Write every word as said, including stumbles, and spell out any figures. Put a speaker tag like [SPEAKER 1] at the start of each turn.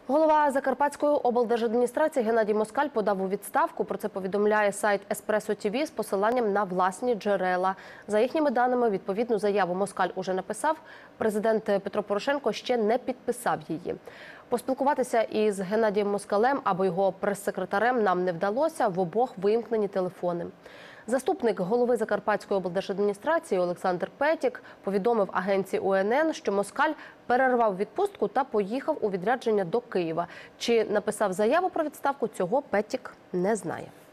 [SPEAKER 1] Голова Закарпатської облдержадміністрації Геннадій Москаль подав у відставку. Про це повідомляє сайт Еспресо ТІВІ з посиланням на власні джерела. За їхніми даними, відповідну заяву Москаль уже написав. Президент Петро Порошенко ще не підписав її. Поспілкуватися із Геннадієм Москалем або його прес-секретарем нам не вдалося, в обох вимкнені телефони. Заступник голови Закарпатської облдержадміністрації Олександр Петік повідомив агенції У Ен Ен, що Москаль перервав відпустку та поїхав у відрядження до Києва. Чи написав заяву про відставку, цього Петік не знає.